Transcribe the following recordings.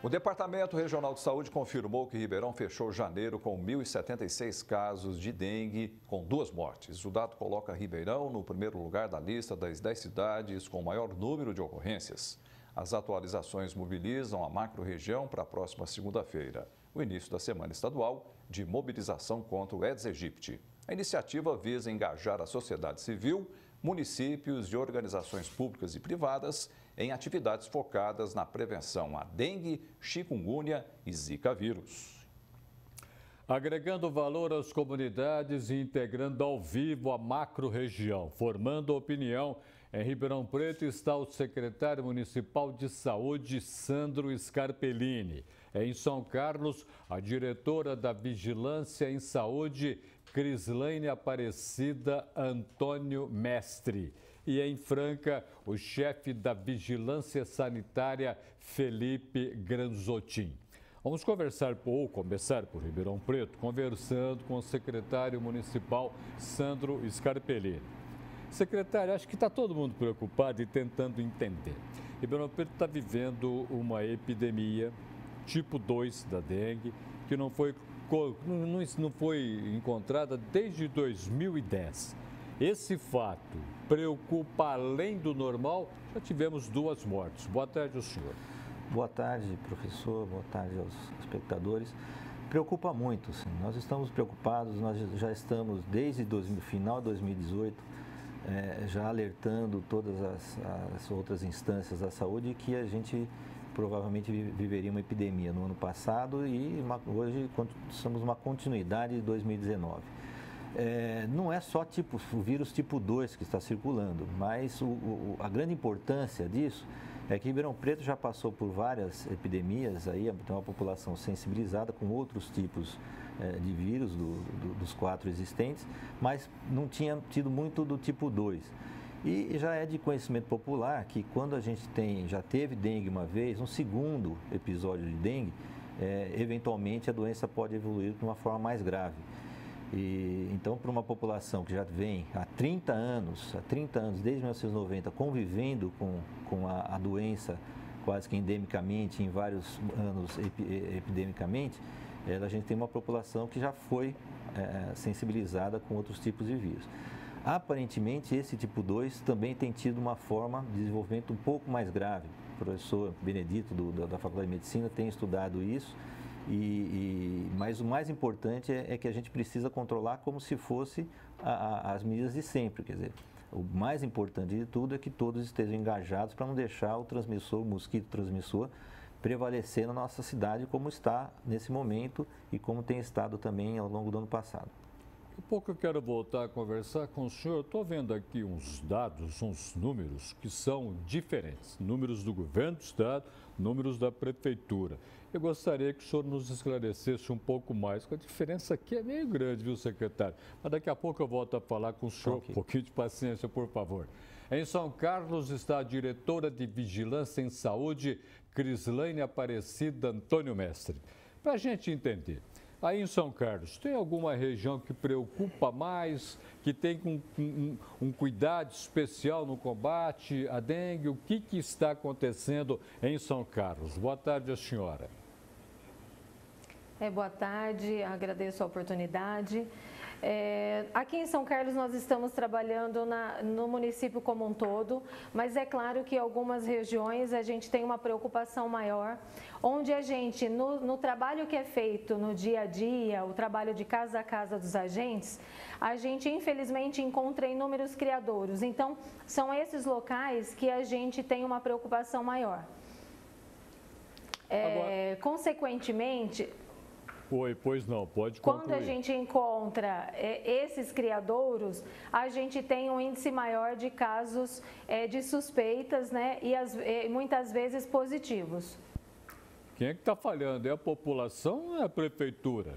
O Departamento Regional de Saúde confirmou que Ribeirão fechou janeiro com 1.076 casos de dengue, com 2 mortes. O dado coloca Ribeirão no primeiro lugar da lista das 10 cidades com maior número de ocorrências. As atualizações mobilizam a macro-região para a próxima segunda-feira, o início da semana estadual de mobilização contra o Aedes aegypti. A iniciativa visa engajar a sociedade civil, municípios e organizações públicas e privadas em atividades focadas na prevenção à dengue, chikungunya e zika vírus. Agregando valor às comunidades e integrando ao vivo a macro-região, formando opinião, em Ribeirão Preto está o secretário municipal de saúde, Sandro Scarpellini. Em São Carlos, a diretora da Vigilância em Saúde, Crislaine Aparecida Antônio Mestre. E em Franca, o chefe da Vigilância Sanitária, Felipe Granzotin. Vamos começar por Ribeirão Preto, conversando com o secretário municipal, Sandro Scarpellini. Secretário, acho que está todo mundo preocupado e tentando entender. Ribeirão Preto está vivendo uma epidemia tipo 2 da dengue, que não foi encontrada desde 2010. Esse fato preocupa além do normal? Já tivemos 2 mortes. Boa tarde ao senhor. Boa tarde, professor. Boa tarde aos espectadores. Preocupa muito, sim. Nós estamos preocupados, nós já estamos desde o final de 2018 já alertando todas as outras instâncias da saúde que a gente provavelmente viveria uma epidemia no ano passado e hoje estamos numa continuidade de 2019. Não é só o vírus tipo 2 que está circulando, mas a grande importância disso é que Ribeirão Preto já passou por várias epidemias, aí tem uma população sensibilizada com outros tipos de vírus dos 4 existentes, mas não tinha tido muito do tipo 2. E já é de conhecimento popular que quando a gente já teve dengue uma vez, um segundo episódio de dengue, eventualmente a doença pode evoluir de uma forma mais grave. Então, para uma população que já vem há 30 anos, desde 1990, convivendo com a doença quase que endemicamente, em vários anos epidemicamente, a gente tem uma população que já foi sensibilizada com outros tipos de vírus. Aparentemente, esse tipo 2 também tem tido uma forma de desenvolvimento um pouco mais grave. O professor Benedito, da Faculdade de Medicina, tem estudado isso. Mas o mais importante é que a gente precisa controlar como se fosse as medidas de sempre. Quer dizer, o mais importante de tudo é que todos estejam engajados para não deixar o mosquito transmissor, prevalecer na nossa cidade como está nesse momento e como tem estado também ao longo do ano passado. Daqui a pouco eu quero voltar a conversar com o senhor. Estou vendo aqui uns dados, uns números que são diferentes. Números do governo do estado, números da prefeitura. Eu gostaria que o senhor nos esclarecesse um pouco mais, porque a diferença aqui é meio grande, viu, secretário? Mas daqui a pouco eu volto a falar com o senhor. Okay. Um pouquinho de paciência, por favor. Em São Carlos está a diretora de Vigilância em Saúde, Crislaine Aparecida Antônio Mestre. Para a gente entender, aí em São Carlos, tem alguma região que preocupa mais, que tem um cuidado especial no combate à dengue? O que está acontecendo em São Carlos? Boa tarde, a senhora. Boa tarde, agradeço a oportunidade. Aqui em São Carlos nós estamos trabalhando no município como um todo, mas é claro que em algumas regiões a gente tem uma preocupação maior, onde a gente, no trabalho que é feito no dia a dia, o trabalho de casa a casa dos agentes, a gente infelizmente encontra inúmeros criadouros. Então, são esses locais que a gente tem uma preocupação maior. Consequentemente... Pois não, pode concluir. Quando a gente encontra esses criadouros, a gente tem um índice maior de casos de suspeitas, né, e muitas vezes positivos. Quem é que está falhando? É a população ou é a prefeitura?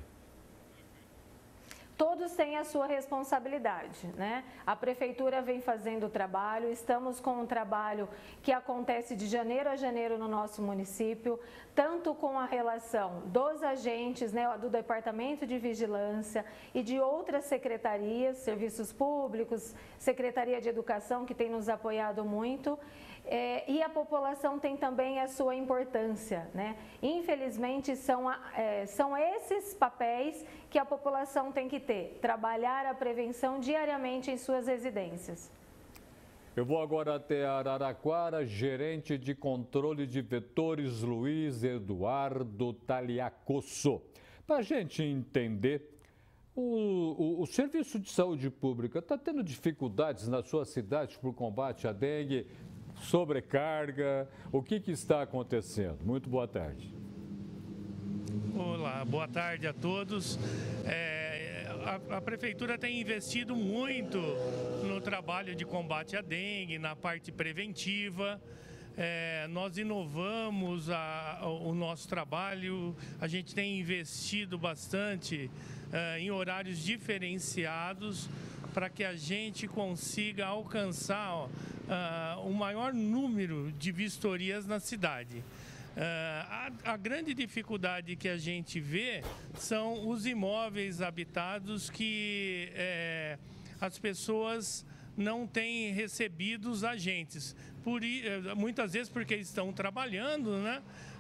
Todos têm a sua responsabilidade, né? A prefeitura vem fazendo o trabalho, estamos com um trabalho que acontece de janeiro a janeiro no nosso município, tanto com a relação dos agentes, né, do Departamento de Vigilância e de outras secretarias, serviços públicos, Secretaria de Educação, que tem nos apoiado muito, E a população tem também a sua importância, né? Infelizmente, são esses papéis que a população tem que ter, trabalhar a prevenção diariamente em suas residências. Eu vou agora até Araraquara, gerente de controle de vetores, Luiz Eduardo Taliacosso. Para a gente entender, o Serviço de Saúde Pública está tendo dificuldades na sua cidade para o combate à dengue, sobrecarga, o que está acontecendo? Muito boa tarde. Olá, boa tarde a todos. A Prefeitura tem investido muito no trabalho de combate à dengue, na parte preventiva. Nós inovamos o nosso trabalho, a gente tem investido bastante em horários diferenciados para que a gente consiga alcançar o maior número de vistorias na cidade. A grande dificuldade que a gente vê são os imóveis habitados que as pessoas não têm recebido os agentes, muitas vezes porque estão trabalhando, né?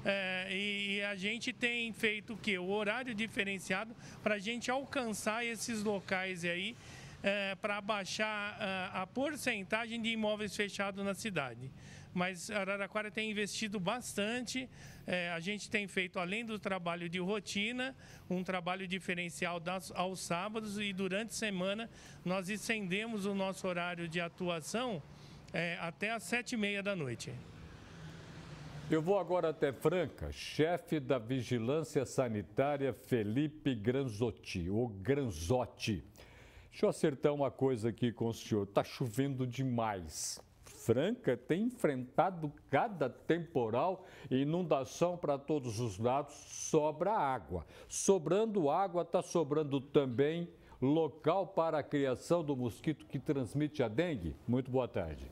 E a gente tem feito o quê? O horário diferenciado para a gente alcançar esses locais aí, para baixar a porcentagem de imóveis fechados na cidade. Mas Araraquara tem investido bastante, a gente tem feito, além do trabalho de rotina, um trabalho diferencial aos sábados, e durante a semana nós estendemos o nosso horário de atuação até às 7h30 da noite. Eu vou agora até Franca, chefe da Vigilância Sanitária Felipe Granzotti, o Granzotti. Deixa eu acertar uma coisa aqui com o senhor, está chovendo demais. Franca tem enfrentado cada temporal e inundação para todos os lados, sobra água. Sobrando água, está sobrando também local para a criação do mosquito que transmite a dengue? Muito boa tarde.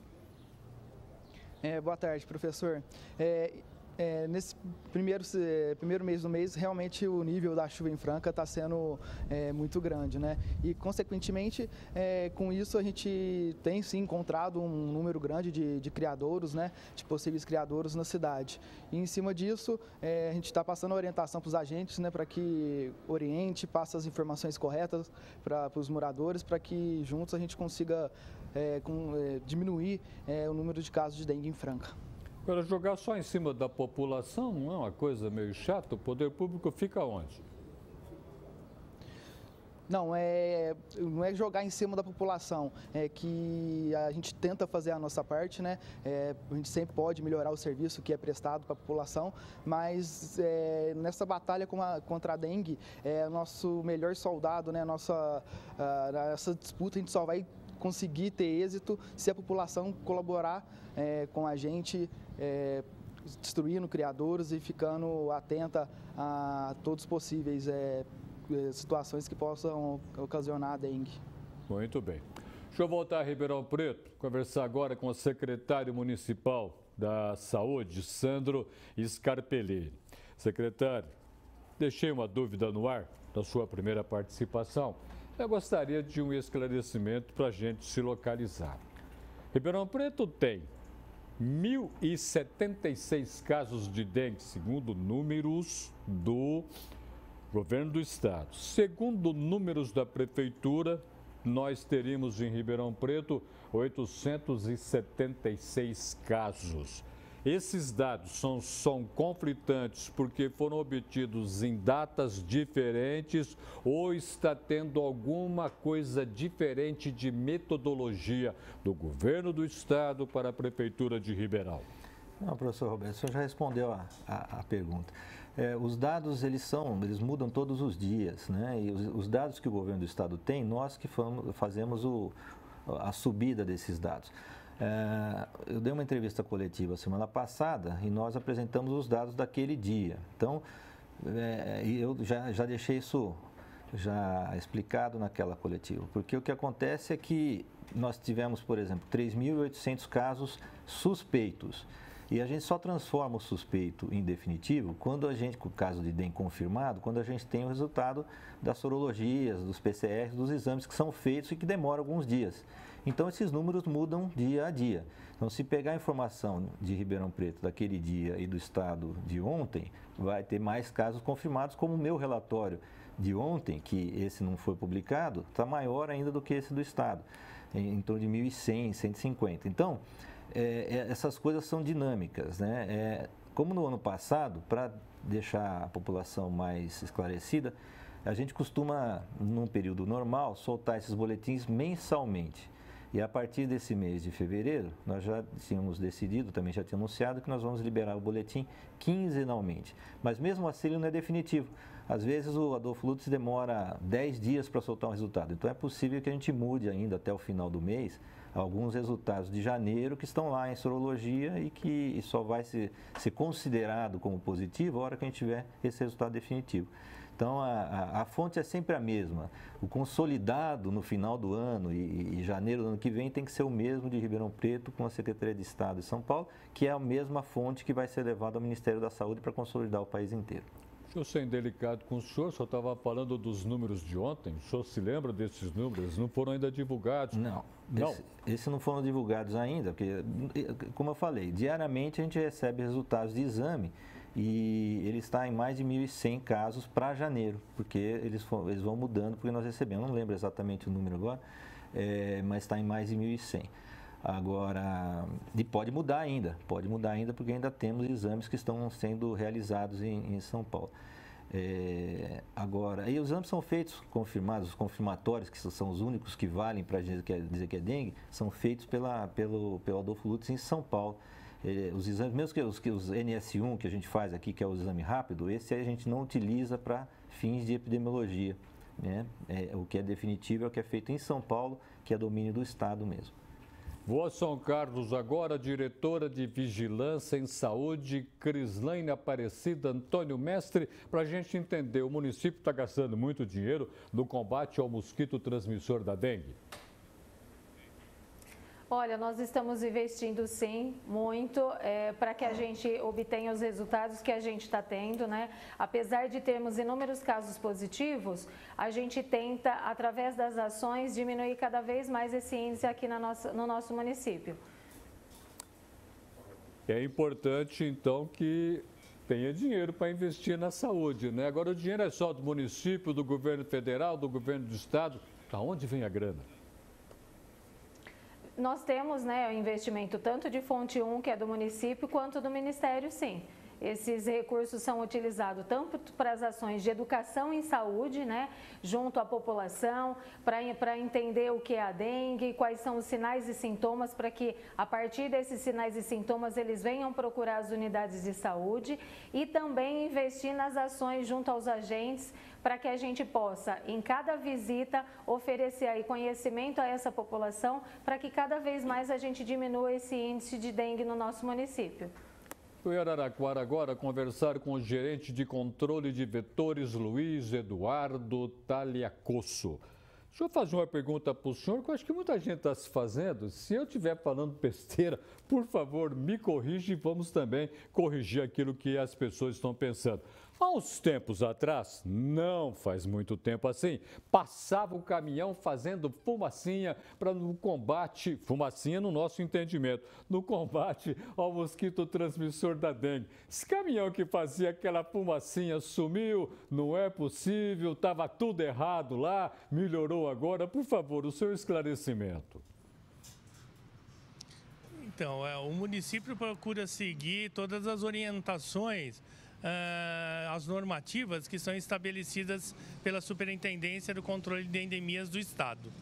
Boa tarde, professor. Nesse primeiro mês do mês, realmente o nível da chuva em Franca está sendo muito grande, né? E, consequentemente, com isso a gente tem sim encontrado um número grande de criadouros, né? De possíveis criadouros na cidade. E, em cima disso, a gente está passando a orientação para os agentes, né? Para que oriente, passe as informações corretas para os moradores, para que juntos a gente consiga diminuir o número de casos de dengue em Franca. Agora, jogar só em cima da população não é uma coisa meio chata? O poder público fica onde? Não é jogar em cima da população, é que a gente tenta fazer a nossa parte, né? A gente sempre pode melhorar o serviço que é prestado para a população, mas nessa batalha contra a dengue, o nosso melhor soldado, né? Nessa disputa a gente só vai conseguir ter êxito se a população colaborar com a gente, destruindo criadouros e ficando atenta a todos os possíveis situações que possam ocasionar a dengue. Muito bem. Deixa eu voltar a Ribeirão Preto, conversar agora com o secretário municipal da Saúde, Sandro Scarpelli. Secretário, deixei uma dúvida no ar na sua primeira participação. Eu gostaria de um esclarecimento para a gente se localizar. Ribeirão Preto tem 1.076 casos de dengue, segundo números do governo do estado. Segundo números da prefeitura, nós teríamos em Ribeirão Preto 876 casos. Esses dados são conflitantes porque foram obtidos em datas diferentes ou está tendo alguma coisa diferente de metodologia do governo do estado para a prefeitura de Ribeirão? Não, professor Roberto, o senhor já respondeu a pergunta. Os dados, eles mudam todos os dias, né? E os dados que o governo do estado tem, nós que fazemos a subida desses dados. Eu dei uma entrevista coletiva semana passada e nós apresentamos os dados daquele dia. Então, eu já deixei isso já explicado naquela coletiva, porque o que acontece é que nós tivemos, por exemplo, 3.800 casos suspeitos. E a gente só transforma o suspeito em definitivo quando a gente, com o caso de dengue confirmado, quando a gente tem o resultado das sorologias, dos PCRs, dos exames que são feitos e que demoram alguns dias. Então, esses números mudam dia a dia. Então, se pegar a informação de Ribeirão Preto daquele dia e do estado de ontem, vai ter mais casos confirmados, como o meu relatório de ontem, que esse não foi publicado, está maior ainda do que esse do estado, em torno de 1.100, 150. Então, essas coisas são dinâmicas, né? Como no ano passado, para deixar a população mais esclarecida, a gente costuma, num período normal, soltar esses boletins mensalmente. E a partir desse mês de fevereiro, nós já tínhamos decidido, também já tinha anunciado, que nós vamos liberar o boletim quinzenalmente. Mas mesmo assim ele não é definitivo. Às vezes o Adolfo Lutz demora 10 dias para soltar um resultado. Então é possível que a gente mude ainda até o final do mês alguns resultados de janeiro que estão lá em sorologia e que só vai ser considerado como positivo a hora que a gente tiver esse resultado definitivo. Então, a fonte é sempre a mesma. O consolidado no final do ano e janeiro do ano que vem tem que ser o mesmo de Ribeirão Preto com a Secretaria de Estado de São Paulo, que é a mesma fonte que vai ser levada ao Ministério da Saúde para consolidar o país inteiro. Deixa eu ser indelicado com o senhor, só estava falando dos números de ontem. O senhor se lembra desses números? Não foram ainda divulgados? Não. Esses não foram divulgados ainda, porque, como eu falei, diariamente a gente recebe resultados de exame e ele está em mais de 1.100 casos para janeiro, porque eles vão mudando, porque nós recebemos, não lembro exatamente o número agora, mas está em mais de 1.100. Agora, e pode mudar ainda, porque ainda temos exames que estão sendo realizados em São Paulo. Agora, e os exames são feitos, confirmados, os confirmatórios, que são os únicos que valem para dizer que é dengue, são feitos pelo Adolfo Lutz em São Paulo. Os exames, mesmo que os NS1 que a gente faz aqui, que é o exame rápido, esse aí a gente não utiliza para fins de epidemiologia, né? O que é definitivo é o que é feito em São Paulo, que é domínio do Estado mesmo. Vou a São Carlos agora, diretora de Vigilância em Saúde, Crislaine Aparecida Antônio Mestre, para a gente entender, o município está gastando muito dinheiro no combate ao mosquito transmissor da dengue. Olha, nós estamos investindo sim, muito, para que a gente obtenha os resultados que a gente está tendo, né? Apesar de termos inúmeros casos positivos, a gente tenta, através das ações, diminuir cada vez mais esse índice aqui no nosso município. É importante, então, que tenha dinheiro para investir na saúde, né? Agora, o dinheiro é só do município, do governo federal, do governo do estado. Da onde vem a grana? Nós temos, né, o investimento tanto de fonte 1, que é do município, quanto do Ministério, sim. Esses recursos são utilizados tanto para as ações de educação em saúde, né, junto à população, para entender o que é a dengue, quais são os sinais e sintomas, para que a partir desses sinais e sintomas eles venham procurar as unidades de saúde, e também investir nas ações junto aos agentes, para que a gente possa, em cada visita, oferecer aí conhecimento a essa população, para que cada vez mais a gente diminua esse índice de dengue no nosso município. Fui a Araraquara agora conversar com o gerente de controle de vetores, Luiz Eduardo Taliacosso. Deixa eu fazer uma pergunta para o senhor, que eu acho que muita gente está se fazendo. Se eu estiver falando besteira, por favor, me corrija e vamos também corrigir aquilo que as pessoas estão pensando. Há uns tempos atrás, não faz muito tempo assim, passava o caminhão fazendo fumacinha para no combate, fumacinha no nosso entendimento, no combate ao mosquito transmissor da dengue. Esse caminhão que fazia aquela fumacinha sumiu, não é possível, estava tudo errado lá, melhorou agora. Por favor, o seu esclarecimento. Então, o município procura seguir todas as orientações, as normativas que são estabelecidas pela Superintendência do Controle de Endemias do Estado.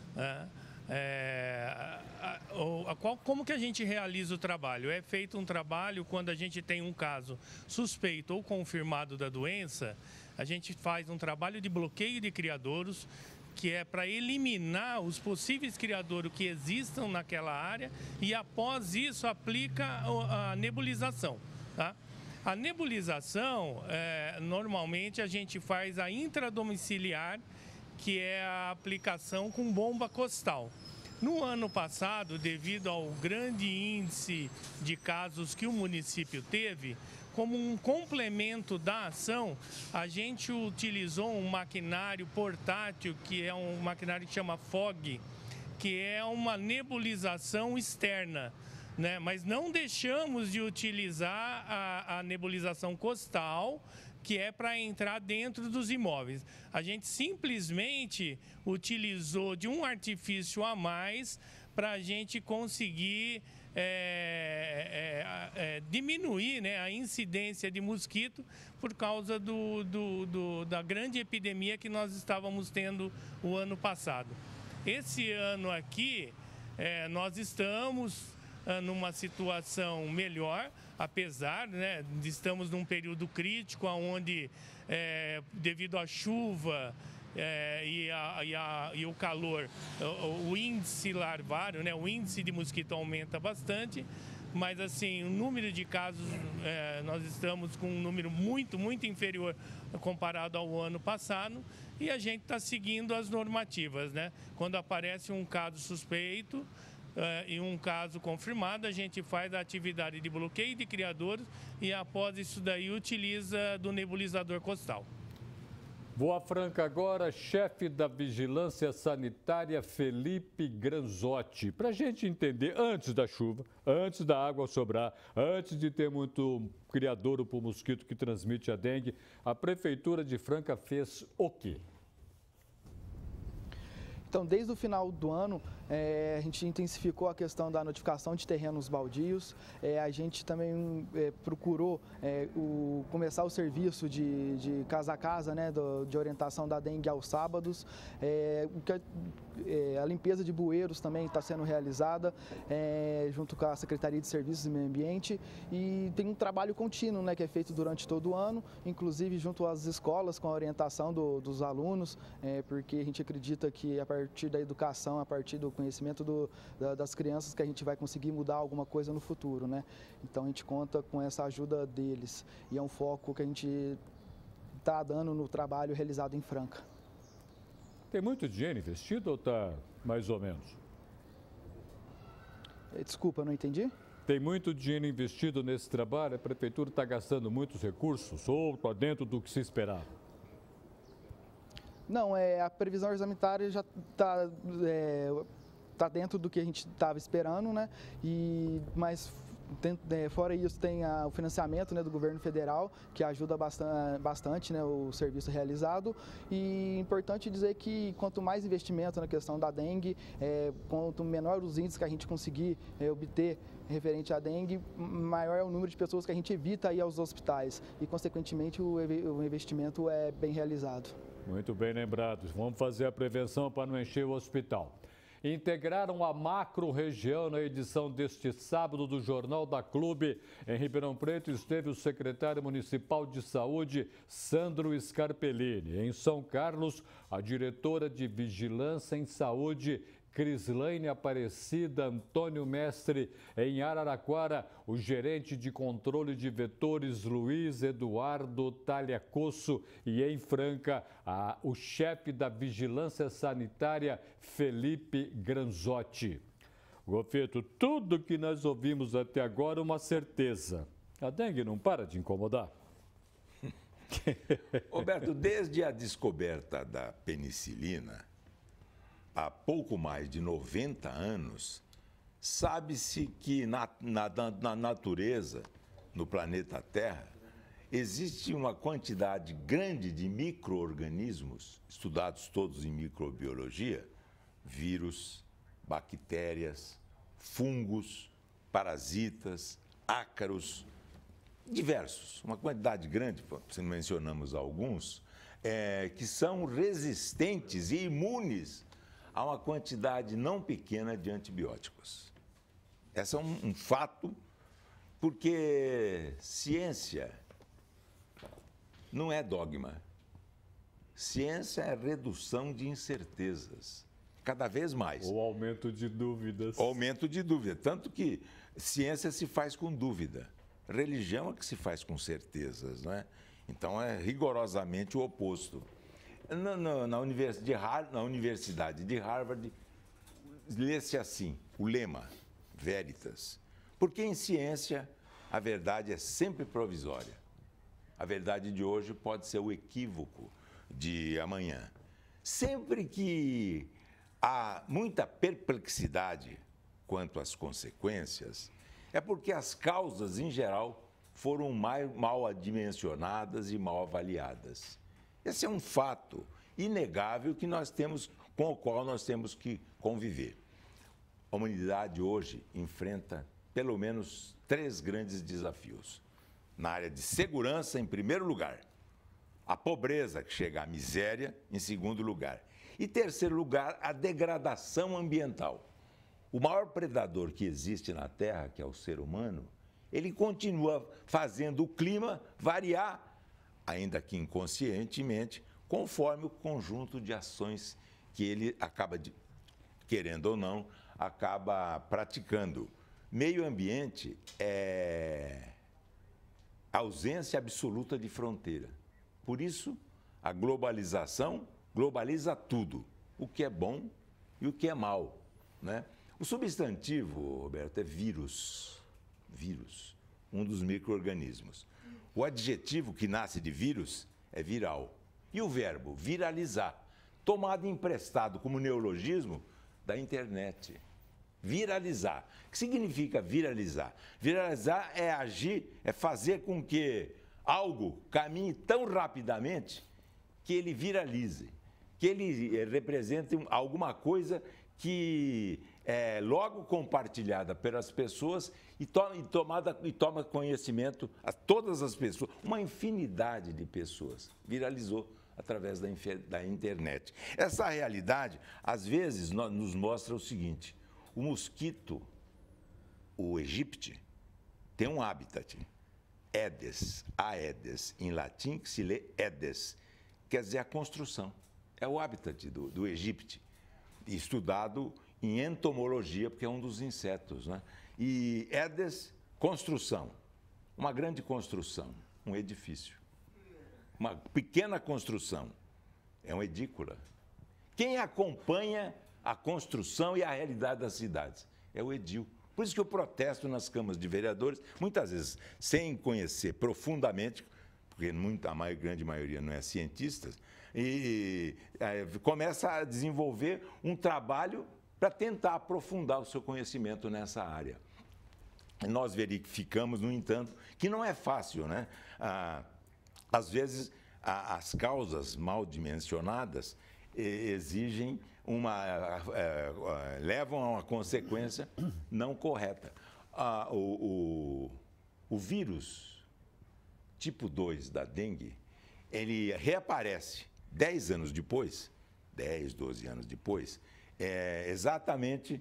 Como que a gente realiza o trabalho? É feito um trabalho quando a gente tem um caso suspeito ou confirmado da doença, a gente faz um trabalho de bloqueio de criadouros, que é para eliminar os possíveis criadouros que existam naquela área, e após isso aplica a nebulização, tá? A nebulização, normalmente a gente faz a intradomiciliar, que é a aplicação com bomba costal. No ano passado, devido ao grande índice de casos que o município teve, como um complemento da ação, a gente utilizou um maquinário portátil, que é um maquinário que chama FOG, que é uma nebulização externa, né? Mas não deixamos de utilizar a nebulização costal, que é para entrar dentro dos imóveis. A gente simplesmente utilizou de um artifício a mais para a gente conseguir diminuir, né, a incidência de mosquito por causa da grande epidemia que nós estávamos tendo o ano passado. Esse ano aqui, nós estamos numa situação melhor, apesar, né, de estamos num período crítico onde, devido à chuva e o calor, o índice larvário, né, o índice de mosquito aumenta bastante, mas assim, o número de casos, nós estamos com um número muito inferior comparado ao ano passado, e a gente está seguindo as normativas, né? Quando aparece um caso suspeito e um caso confirmado, a gente faz a atividade de bloqueio de criadouros e após isso daí utiliza do nebulizador costal. Boa Franca agora, chefe da Vigilância Sanitária, Felipe Granzotti. Para a gente entender, antes da chuva, antes da água sobrar, antes de ter muito criadouro por mosquito que transmite a dengue, a Prefeitura de Franca fez o quê? Então, desde o final do ano, a gente intensificou a questão da notificação de terrenos baldios. A gente também procurou começar o serviço de casa a casa, né, de orientação da dengue aos sábados. A limpeza de bueiros também está sendo realizada junto com a Secretaria de Serviços e Meio Ambiente. E tem um trabalho contínuo, né, que é feito durante todo o ano, inclusive junto às escolas, com a orientação dos alunos, porque a gente acredita que a partir da educação, a partir do conhecimento das crianças, que a gente vai conseguir mudar alguma coisa no futuro, né? Então a gente conta com essa ajuda deles e é um foco que a gente está dando no trabalho realizado em Franca. Tem muito dinheiro investido ou está mais ou menos? Desculpa, não entendi? Tem muito dinheiro investido nesse trabalho? A Prefeitura está gastando muitos recursos ou está dentro do que se esperava? Não, a previsão orçamentária já está dentro do que a gente estava esperando, né? Mas fora isso tem o financiamento, né, do governo federal, que ajuda bastante, né, o serviço realizado. E é importante dizer que quanto mais investimento na questão da dengue, quanto menor os índices que a gente conseguir obter referente à dengue, maior é o número de pessoas que a gente evita ir aos hospitais e, consequentemente, o investimento é bem realizado. Muito bem lembrados. Vamos fazer a prevenção para não encher o hospital. Integraram a macro-região na edição deste sábado do Jornal da Clube. Em Ribeirão Preto esteve o secretário municipal de saúde, Sandro Scarpellini. Em São Carlos, a diretora de Vigilância em Saúde, Crislaine Aparecida Antônio Mestre. Em Araraquara, o gerente de controle de vetores, Luiz Eduardo Talhacosso. E em Franca, o chefe da Vigilância Sanitária, Felipe Granzotti. Gofeto, tudo que nós ouvimos até agora é uma certeza. A dengue não para de incomodar? Roberto, desde a descoberta da penicilina, há pouco mais de 90 anos, sabe-se que na natureza, no planeta Terra, existe uma quantidade grande de micro-organismos, estudados todos em microbiologia, vírus, bactérias, fungos, parasitas, ácaros, diversos, uma quantidade grande, se não mencionamos alguns, que são resistentes e imunes a uma quantidade não pequena de antibióticos. Esse é um fato, porque ciência não é dogma. Ciência é redução de incertezas, cada vez mais. Ou aumento de dúvidas. Aumento de dúvida, tanto que ciência se faz com dúvida. Religião é que se faz com certezas, não é? Então é rigorosamente o oposto. Na Universidade de Harvard, lê-se assim, o lema, Veritas. Porque em ciência, a verdade é sempre provisória. A verdade de hoje pode ser o equívoco de amanhã. Sempre que há muita perplexidade quanto às consequências, é porque as causas, em geral, foram mal dimensionadas e mal avaliadas. Esse é um fato inegável com o qual nós temos que conviver. A humanidade hoje enfrenta pelo menos 3 grandes desafios. Na área de segurança, em primeiro lugar, a pobreza, que chega à miséria, em segundo lugar. E, terceiro lugar, a degradação ambiental. O maior predador que existe na Terra, que é o ser humano, ele continua fazendo o clima variar, ainda que inconscientemente, conforme o conjunto de ações que ele acaba, querendo ou não, acaba praticando. Meio ambiente é a ausência absoluta de fronteira. Por isso, a globalização globaliza tudo, o que é bom e o que é mal, né? O substantivo, Roberto, é vírus. Vírus, um dos micro-organismos. O adjetivo que nasce de vírus é viral. E o verbo viralizar, tomado emprestado como neologismo da internet. Viralizar. O que significa viralizar? Viralizar é agir, é fazer com que algo caminhe tão rapidamente que ele viralize, que ele represente alguma coisa que é logo compartilhada pelas pessoas e toma conhecimento a todas as pessoas. Uma infinidade de pessoas viralizou através da internet. Essa realidade, às vezes, nos mostra o seguinte: o mosquito, o egípcio, tem um habitat, Aedes, Aedes, em latim, que se lê Aedes, quer dizer a construção. É o habitat do egípcio, estudado em entomologia, porque é um dos insetos, né? E Aedes, construção, uma grande construção, um edifício. Uma pequena construção, é uma edícula. Quem acompanha a construção e a realidade das cidades é o edil. Por isso que eu protesto nas câmaras de vereadores, muitas vezes sem conhecer profundamente, porque a grande maioria não é cientista, e começa a desenvolver um trabalho para tentar aprofundar o seu conhecimento nessa área. Nós verificamos, no entanto, que não é fácil, né? Às vezes, as causas mal dimensionadas exigem levam a uma consequência não correta. O vírus tipo 2 da dengue, ele reaparece 10 anos depois, 10, 12 anos depois, exatamente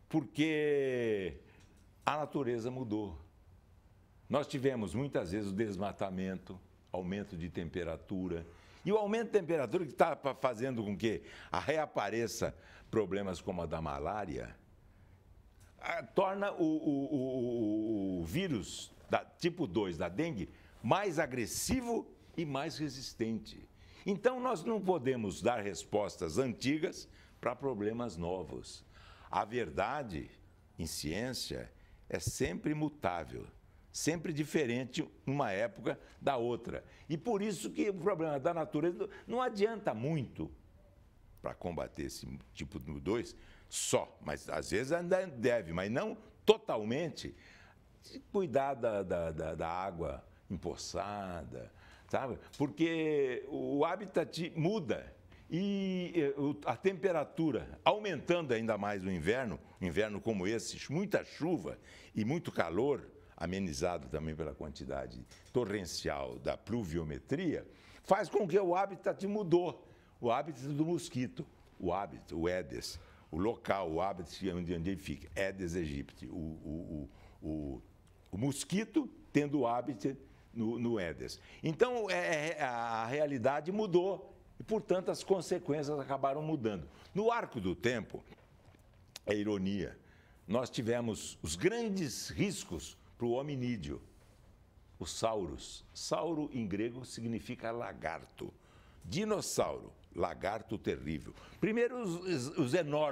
porque a natureza mudou. Nós tivemos muitas vezes o desmatamento, aumento de temperatura. E o aumento de temperatura que está fazendo com que reapareça problemas como a da malária, torna o vírus tipo 2 da dengue mais agressivo e mais resistente. Então, nós não podemos dar respostas antigas para problemas novos. A verdade, em ciência, é sempre mutável, sempre diferente uma época da outra. E por isso que o problema da natureza não adianta muito para combater esse tipo 2 só, mas às vezes ainda deve, mas não totalmente. Cuidar da água empoçada, sabe? Porque o habitat muda e a temperatura, aumentando ainda mais no inverno como esse, muita chuva e muito calor, amenizado também pela quantidade torrencial da pluviometria, faz com que o habitat mudou. O habitat do mosquito, o Aedes, o local, o habitat onde ele fica, Aedes aegypti, o mosquito tendo o habitat no Aedes. Então, a realidade mudou e, portanto, as consequências acabaram mudando. No arco do tempo, é ironia, nós tivemos os grandes riscos para o hominídeo, o saurus. Sauro, em grego, significa lagarto. Dinossauro, lagarto terrível. Primeiro, os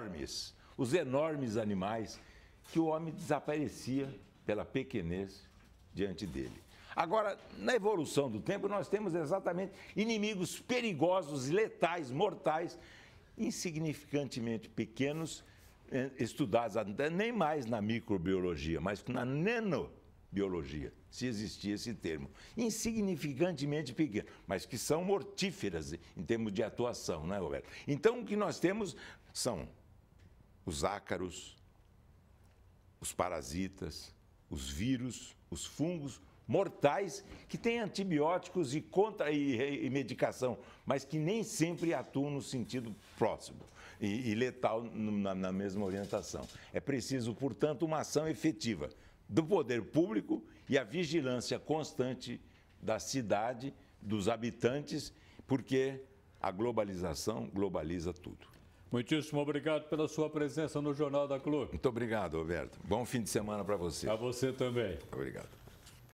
enormes animais que o homem desaparecia pela pequenez diante dele. Agora, na evolução do tempo, nós temos exatamente inimigos perigosos, letais, mortais, insignificantemente pequenos, estudados nem mais na microbiologia, mas na nanobiologia, se existia esse termo. Insignificantemente pequenos, mas que são mortíferas em termos de atuação, né, Roberto? Então, o que nós temos são os ácaros, os parasitas, os vírus, os fungos mortais que têm antibióticos e medicação, mas que nem sempre atuam no sentido próximo e letal na mesma orientação. É preciso, portanto, uma ação efetiva do poder público e a vigilância constante da cidade, dos habitantes, porque a globalização globaliza tudo. Muitíssimo obrigado pela sua presença no Jornal da Clube. Muito obrigado, Roberto. Bom fim de semana para você. A você também. Obrigado.